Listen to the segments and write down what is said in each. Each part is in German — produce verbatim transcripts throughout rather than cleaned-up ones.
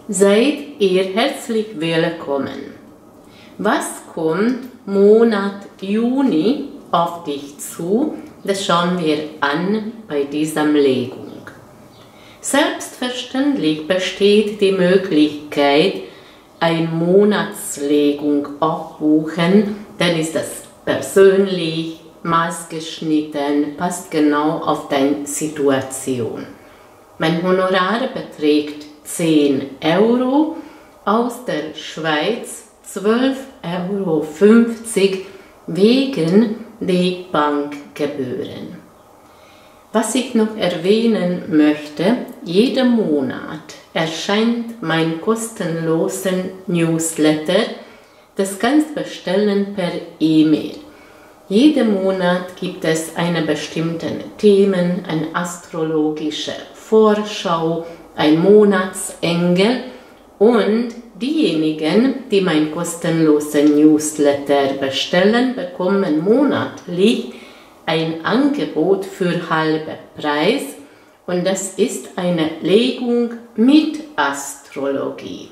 Seid ihr herzlich willkommen. Was kommt Monat Juni auf dich zu? Das schauen wir an bei dieser Legung. Selbstverständlich besteht die Möglichkeit, eine Monatslegung abbuchen, dann ist das persönlich, maßgeschnitten, passt genau auf deine Situation. Mein Honorar beträgt zehn Euro, aus der Schweiz zwölf Euro fünfzig wegen der Bankgebühren. Was ich noch erwähnen möchte, jeden Monat erscheint mein kostenlosen Newsletter. Das kannst du bestellen per E-Mail. Jeden Monat gibt es eine bestimmte Themen, eine astrologische Vorschau, ein Monatsengel und diejenigen, die mein kostenlosen Newsletter bestellen, bekommen monatlich ein Angebot für halben Preis und das ist eine Legung mit Astrologie.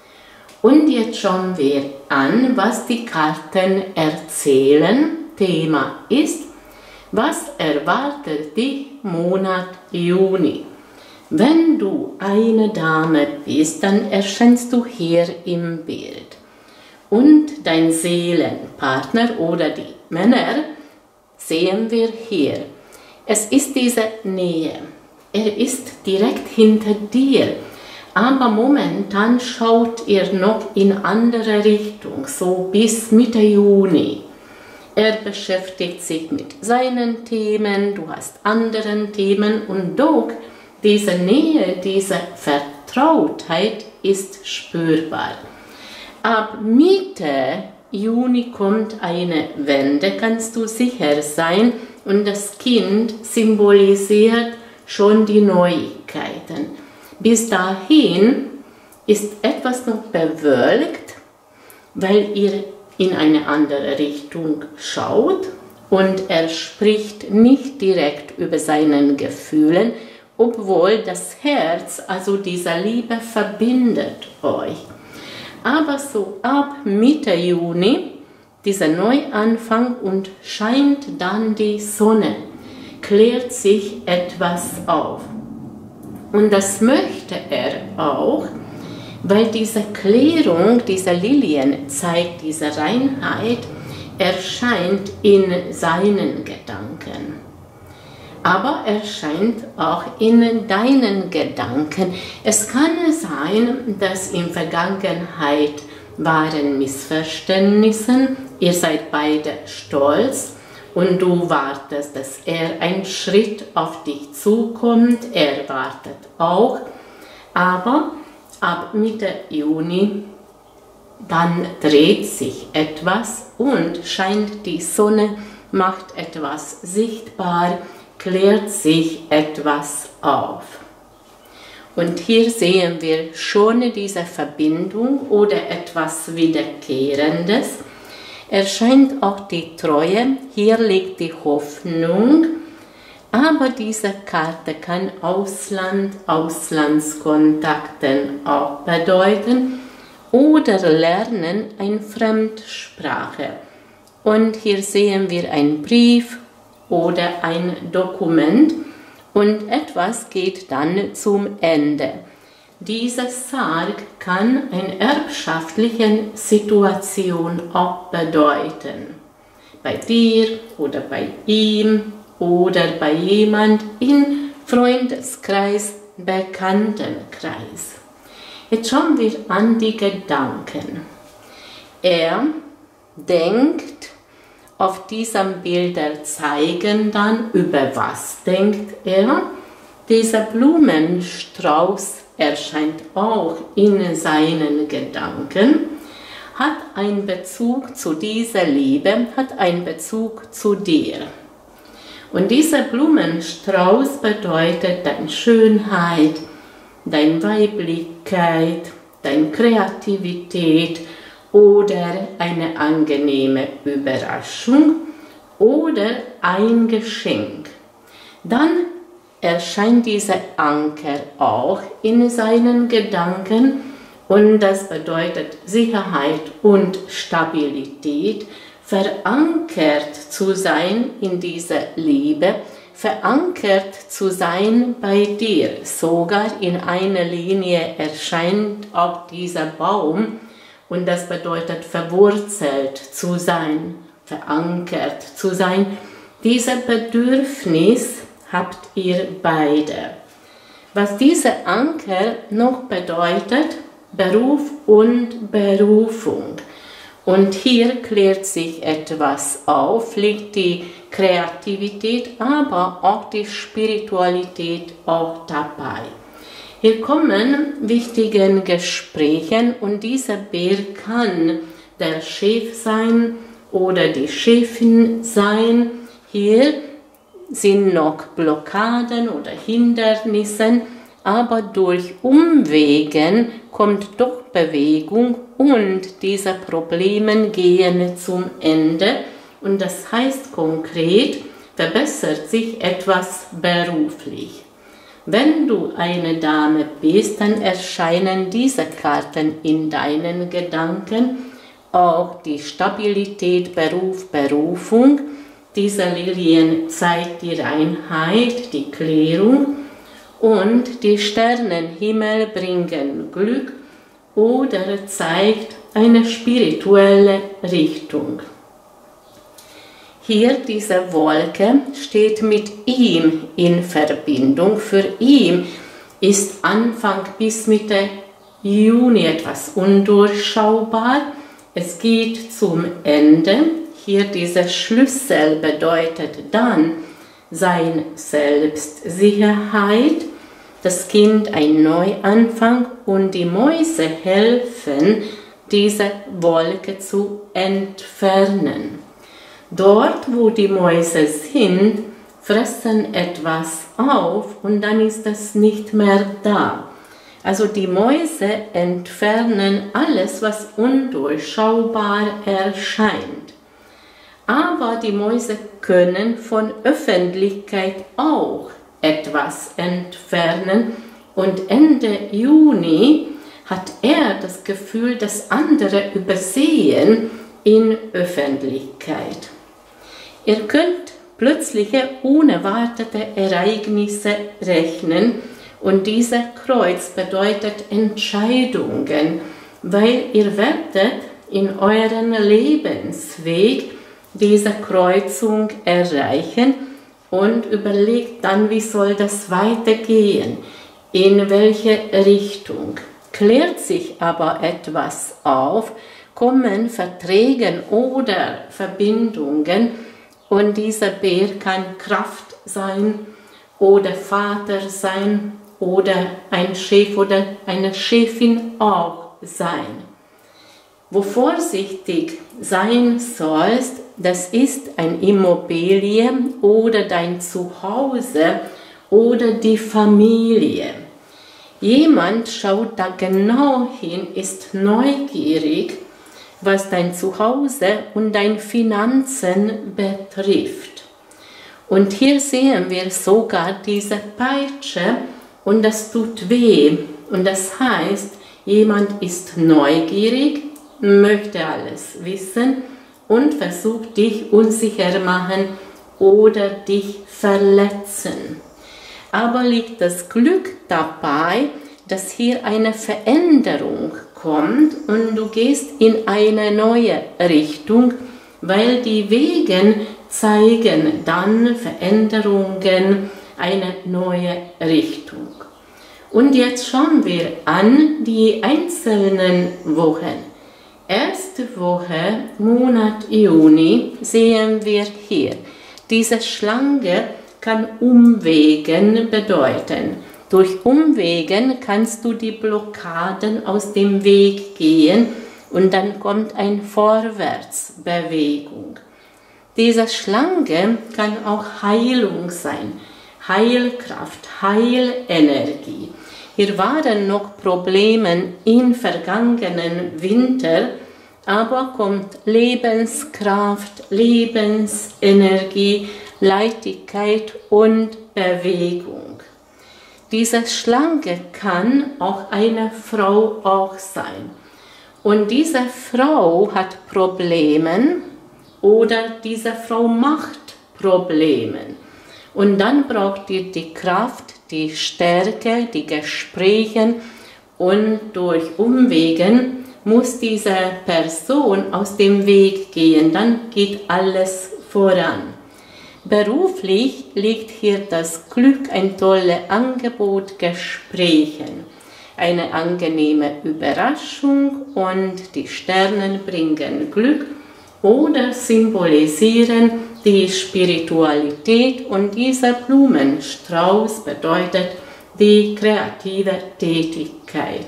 Und jetzt schauen wir an, was die Karten erzählen. Thema ist, was erwartet dich Monat Juni? Wenn du eine Dame bist, dann erscheinst du hier im Bild. Und dein Seelenpartner oder die Männer sehen wir hier. Es ist diese Nähe. Er ist direkt hinter dir. Aber momentan schaut ihr noch in andere Richtung, so bis Mitte Juni. Er beschäftigt sich mit seinen Themen, du hast andere Themen und doch diese Nähe, diese Vertrautheit ist spürbar. Ab Mitte Juni kommt eine Wende, kannst du sicher sein, und das Kind symbolisiert schon die Neuigkeiten. Bis dahin ist etwas noch bewölkt, weil ihr in eine andere Richtung schaut und er spricht nicht direkt über seine Gefühle, obwohl das Herz, also diese Liebe, verbindet euch. Aber so ab Mitte Juni, dieser Neuanfang und scheint dann die Sonne, klärt sich etwas auf. Und das möchte er auch, weil diese Klärung, diese Lilien zeigt diese Reinheit, erscheint in seinen Gedanken. Aber erscheint auch in deinen Gedanken. Es kann sein, dass in Vergangenheit waren Missverständnisse, ihr seid beide stolz und du wartest, dass er einen Schritt auf dich zukommt, er wartet auch, aber ab Mitte Juni, dann dreht sich etwas und scheint die Sonne, macht etwas sichtbar, klärt sich etwas auf. Und hier sehen wir schon diese Verbindung oder etwas Wiederkehrendes. Erscheint auch die Treue, hier liegt die Hoffnung, aber diese Karte kann Ausland, Auslandskontakten auch bedeuten oder Lernen eine Fremdsprache. Und hier sehen wir einen Brief oder ein Dokument und etwas geht dann zum Ende. Dieser Sarg kann eine erbschaftliche Situation auch bedeuten. Bei dir oder bei ihm oder bei jemand in Freundeskreis, Bekanntenkreis. Jetzt schauen wir an die Gedanken. Er denkt, auf diesen Bildern zeigen dann, über was denkt er. Dieser Blumenstrauß erscheint auch in seinen Gedanken, hat einen Bezug zu dieser Liebe, hat einen Bezug zu dir. Und dieser Blumenstrauß bedeutet deine Schönheit, deine Weiblichkeit, deine Kreativität oder eine angenehme Überraschung oder ein Geschenk. Dann erscheint dieser Anker auch in seinen Gedanken Und das bedeutet Sicherheit und Stabilität, verankert zu sein in dieser Liebe, verankert zu sein bei dir. Sogar in einer Linie erscheint auch dieser Baum und das bedeutet verwurzelt zu sein, verankert zu sein. Dieses Bedürfnis habt ihr beide. Was dieser Anker noch bedeutet, Beruf und Berufung. Und hier klärt sich etwas auf, liegt die Kreativität, aber auch die Spiritualität auch dabei. Hier kommen wichtige Gespräche und dieser Bär kann der Chef sein oder die Chefin sein. Hier sind noch Blockaden oder Hindernisse, aber durch Umwegen kommt doch Bewegung und diese Probleme gehen zum Ende. Und das heißt konkret, verbessert sich etwas beruflich. Wenn du eine Dame bist, dann erscheinen diese Karten in deinen Gedanken, auch die Stabilität, Beruf, Berufung. Diese Lilien zeigt die Reinheit, die Klärung und die Sternenhimmel bringen Glück oder zeigt eine spirituelle Richtung. Hier diese Wolke steht mit ihm in Verbindung. Für ihn ist Anfang bis Mitte Juni etwas undurchschaubar. Es geht zum Ende. Hier dieser Schlüssel bedeutet dann sein Selbstsicherheit, das Kind ein Neuanfang und die Mäuse helfen, diese Wolke zu entfernen. Dort, wo die Mäuse sind, fressen etwas auf und dann ist es nicht mehr da. Also die Mäuse entfernen alles, was undurchschaubar erscheint. Aber die Mäuse können von Öffentlichkeit auch etwas entfernen und Ende Juni hat er das Gefühl, dass andere übersehen in Öffentlichkeit. Ihr könnt plötzliche, unerwartete Ereignisse rechnen und dieser Kreuz bedeutet Entscheidungen, weil ihr werdet in euren Lebensweg diese Kreuzung erreichen und überlegt dann, wie soll das weitergehen, in welche Richtung. Klärt sich aber etwas auf, kommen Verträge oder Verbindungen und dieser Bär kann Kraft sein oder Vater sein oder ein Chef oder eine Chefin auch sein. Wo vorsichtig sein sollst, das ist ein Immobilie oder dein Zuhause oder die Familie. Jemand schaut da genau hin, ist neugierig, was dein Zuhause und deine Finanzen betrifft. Und hier sehen wir sogar diese Peitsche und das tut weh. Und das heißt, jemand ist neugierig, möchte alles wissen und versucht dich unsicher machen oder dich verletzen. Aber liegt das Glück dabei, dass hier eine Veränderung kommt und du gehst in eine neue Richtung, weil die Wege zeigen dann Veränderungen, eine neue Richtung. Und jetzt schauen wir an die einzelnen Wochen. Erste Woche, Monat Juni, sehen wir hier. Diese Schlange kann Umwegen bedeuten. Durch Umwegen kannst du die Blockaden aus dem Weg gehen und dann kommt eine Vorwärtsbewegung. Diese Schlange kann auch Heilung sein, Heilkraft, Heilenergie. Hier waren noch Probleme im vergangenen Winter, aber kommt Lebenskraft, Lebensenergie, Leichtigkeit und Bewegung. Diese Schlange kann auch eine Frau auch sein. Und diese Frau hat Probleme oder diese Frau macht Probleme. Und dann braucht ihr die Kraft, die Stärke, die Gespräche und durch Umwegen muss diese Person aus dem Weg gehen. Dann geht alles voran. Beruflich liegt hier das Glück, ein tolles Angebot, Gesprächen, eine angenehme Überraschung und die Sterne bringen Glück oder symbolisieren die Spiritualität und dieser Blumenstrauß bedeutet die kreative Tätigkeit.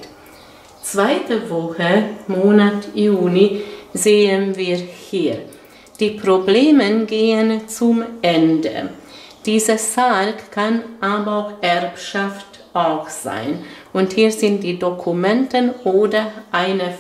Zweite Woche, Monat Juni, sehen wir hier. Die Probleme gehen zum Ende. Dieser Sarg kann aber auch Erbschaft auch sein. Und hier sind die Dokumente oder eine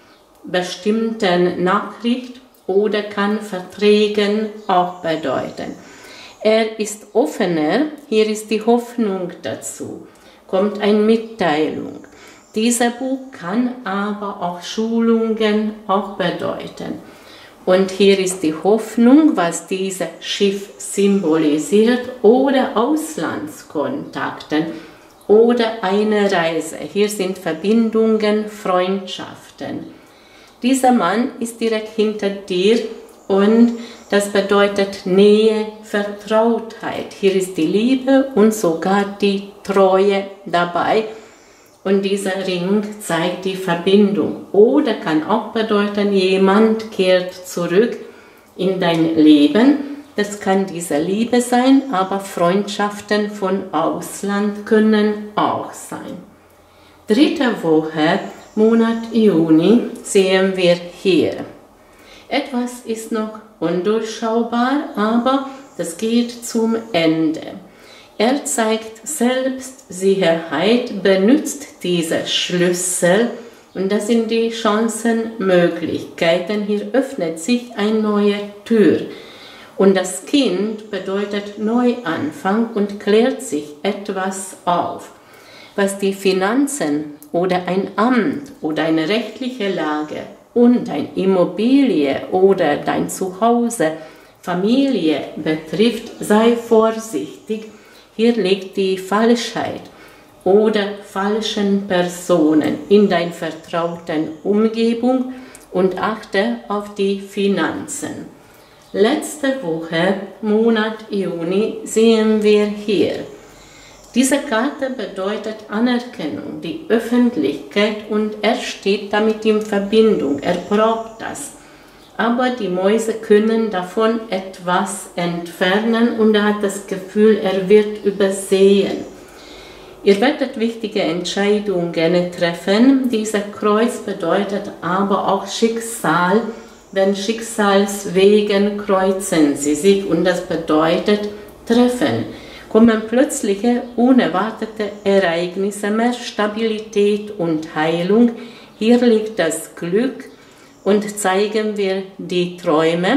bestimmte Nachricht oder kann Verträge auch bedeuten. Er ist offener, hier ist die Hoffnung dazu, kommt eine Mitteilung. Dieser Buch kann aber auch Schulungen auch bedeuten. Und hier ist die Hoffnung, was dieses Schiff symbolisiert, oder Auslandskontakte oder eine Reise. Hier sind Verbindungen, Freundschaften. Dieser Mann ist direkt hinter dir und das bedeutet Nähe, Vertrautheit. Hier ist die Liebe und sogar die Treue dabei. Und dieser Ring zeigt die Verbindung. Oder kann auch bedeuten, jemand kehrt zurück in dein Leben. Das kann diese Liebe sein, aber Freundschaften von Ausland können auch sein. Dritte Woche, Monat Juni, sehen wir hier. Etwas ist noch undurchschaubar, aber das geht zum Ende. Er zeigt Selbstsicherheit, benutzt diese Schlüssel und das sind die Chancen, Möglichkeiten. Hier öffnet sich eine neue Tür und das Kind bedeutet Neuanfang und klärt sich etwas auf. Was die Finanzen oder ein Amt oder eine rechtliche Lage und eine Immobilie oder dein Zuhause, Familie betrifft, sei vorsichtig. Hier liegt die Falschheit oder falschen Personen in deiner vertrauten Umgebung und achte auf die Finanzen. Letzte Woche, Monat Juni, sehen wir hier. Diese Karte bedeutet Anerkennung, die Öffentlichkeit und er steht damit in Verbindung, er braucht das. Aber die Mäuse können davon etwas entfernen und er hat das Gefühl, er wird übersehen. Ihr werdet wichtige Entscheidungen treffen. Dieser Kreuz bedeutet aber auch Schicksal, denn Schicksalswegen kreuzen sie sich und das bedeutet Treffen. Kommen plötzliche, unerwartete Ereignisse, mehr Stabilität und Heilung. Hier liegt das Glück. Und zeigen wir die Träume,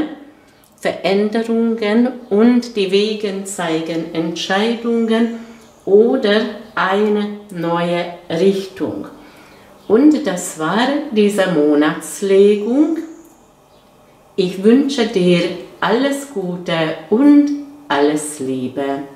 Veränderungen und die Wege zeigen Entscheidungen oder eine neue Richtung. Und das war diese Monatslegung. Ich wünsche dir alles Gute und alles Liebe.